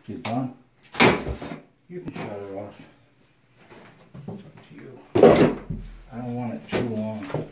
You done? You can shut it off. It's up to you. I don't want it too long.